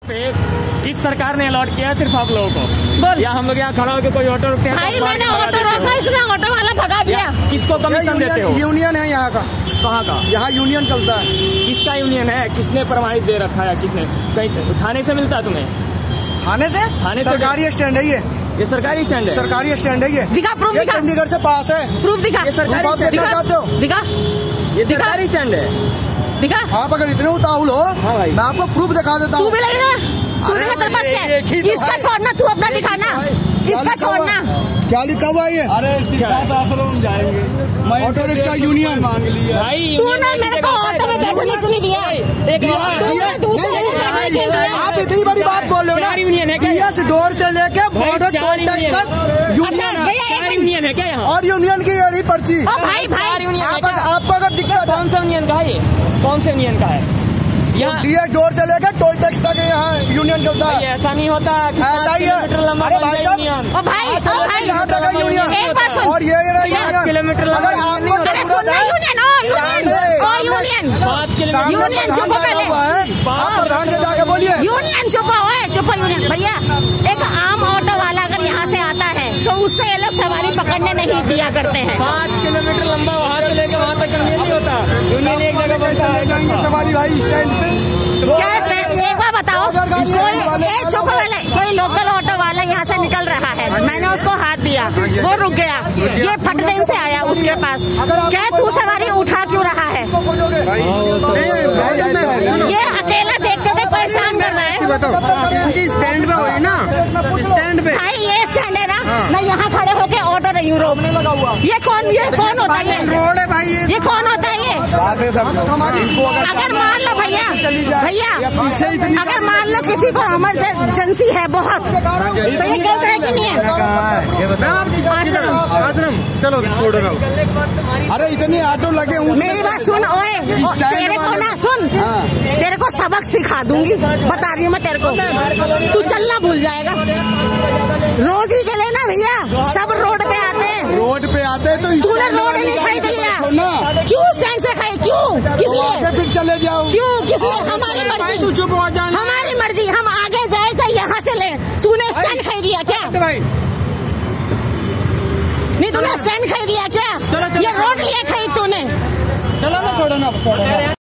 किस सरकार ने अलॉट किया है सिर्फ आप लोगों को? या हम लोग यहाँ खड़ा होकर कोई ऑटो रुकते हैं? भाई मैंने ऑटो रोका, इसलिए ऑटो वाला भगा दिया। किसको कमीशन देते हो? यूनियन है यहाँ का। कहाँ का? यहाँ यूनियन चलता है। किसका यूनियन है? किसने प्रमाणित दे रखा है? किसने? कहीं थाने से मिलता है तुम्हें? थाने से? सरकारी स्टैंड है ये सरकारी स्टैंड है? सरकारी स्टैंड है ये। दिखा प्रूफ, दिखा। चंडीगढ़ से पास है। प्रूफ दिखा। ये सरकारी स्टैंड है। दिखा। ये सरकारी स्टैंड है। दिखा। आप अगर इतने उतावल हो, मैं आपको प्रूफ दिखा देता हूँ। तू भी लगेगा? तू दिखा तेरे पास क्या? इसका छोड़ना, तू अपना दिखाना। इसका छोड़ना। क्या लिखा हुआ है? अरे जाएंगे ऑटो रिक्शा यूनियन मांग लिया। तूने मेरे को ऑटो में बैठने क्यों नहीं दिया? आप इतनी बड़ी बात बोल रहे हो ना। यूनियन है क्या? डोर से लेके बॉर्डर टोल तक यूनियन है क्या यहाँ? और यूनियन की यही पर्ची। भाई भाई आपको अगर दिक्कत, कौन सा यूनियन का है ये? कौन से यूनियन का है? यहाँ डोर से लेकर टोल टैक्स तक यहाँ यूनियन चलता है। ऐसा नहीं होता। ऐसा ही है। अरे भाई साहब, यहाँ तक है यूनियन। और ये यूनियन 5 किलोमीटर लंबा यूनियन। 5 kilometre union. चुप पहले, आप प्रधान से जाके बोलिए। यूनियन चुप यूनियन। भैया एक आम ऑटो वाला अगर यहाँ से आता है तो उससे ये लोग सवारी पकड़ने नहीं दिया करते हैं। 5 किलोमीटर लंबा वहाँ से लेकर वहाँ तक यूनियन नहीं होता। यूनियन एक जगह बनता है। सवारी भाई स्टैंड पे क्या स्टैंड? एक बार बताओ, चुप वाले कोई लोकल ऑटो वाला यहाँ से निकल रहा है, मैंने उसको हाथ दिया, वो रुक गया, ये फटदेन से आया उसके पास, क्या तू सवारी उठा क्यों रहा है? ये अकेला देखते थे परेशान कर रहा है। स्टैंड पे हो ना, स्टैंड पे भाई ये स्टैंड है ना, मैं यहाँ खड़े होके ऑटो नहीं हूँ रोकने लगा हुआ। ये कौन होता है? रोड है भाई, ये कौन होता है? ये अगर मान लो भैया अगर मान लो किसी को इमरजेंसी है बहुत, तो ये कहते हैं कि नहीं है? आश्रम चलो छोड़ो ना। अरे इतने ऑटो लगे हुए। मेरी बात सुन, ओए तेरे को ना सुन, तेरे को सबक सिखा दूंगी, बता रही हूँ मैं तेरे को, तू चलना भूल जाएगा। रोज ही के लिए ना भैया, सब रोड पे आते हैं तो तूने रोड नहीं खरीद लिया क्यों? स्टैंड से खाए क्यों? किस लिए? फिर चले जाओ क्यों? किस लिए? हमारी मर्जी, हम आगे जाए चाहे यहाँ से ले। तूने स्टैंड खरीद लिया क्या? नहीं तूने स्टैंड खरीद लिया क्या? ये रोड लिया खरीद तूने? चलो ना, छोड़ो ना।